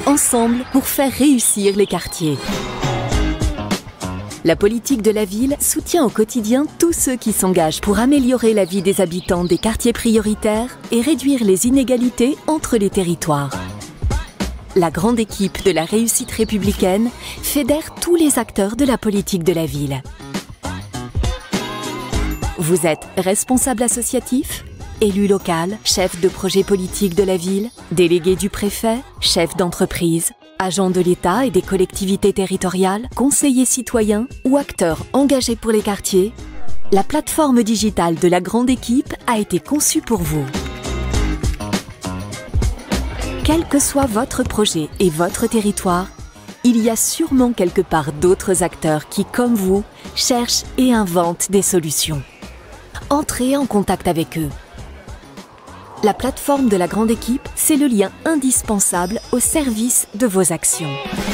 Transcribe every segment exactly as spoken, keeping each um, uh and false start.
ensemble pour faire réussir les quartiers. La politique de la ville soutient au quotidien tous ceux qui s'engagent pour améliorer la vie des habitants des quartiers prioritaires et réduire les inégalités entre les territoires. La grande équipe de la réussite républicaine fédère tous les acteurs de la politique de la ville. Vous êtes responsable associatif, élu local, chef de projet politique de la ville, délégué du préfet, chef d'entreprise, agent de l'État et des collectivités territoriales, conseiller citoyen ou acteur engagé pour les quartiers. La plateforme digitale de la grande équipe a été conçue pour vous. Quel que soit votre projet et votre territoire, il y a sûrement quelque part d'autres acteurs qui, comme vous, cherchent et inventent des solutions. Entrez en contact avec eux. La plateforme de la grande équipe, c'est le lien indispensable au service de vos actions.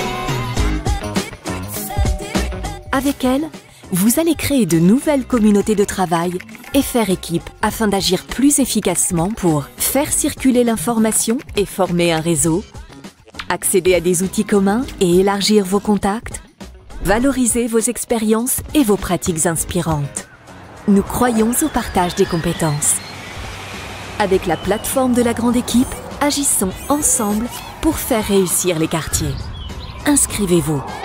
Avec elle, vous allez créer de nouvelles communautés de travail et faire équipe afin d'agir plus efficacement pour faire circuler l'information et former un réseau, accéder à des outils communs et élargir vos contacts, valoriser vos expériences et vos pratiques inspirantes. Nous croyons au partage des compétences. Avec la plateforme de la grande équipe, agissons ensemble pour faire réussir les quartiers. Inscrivez-vous.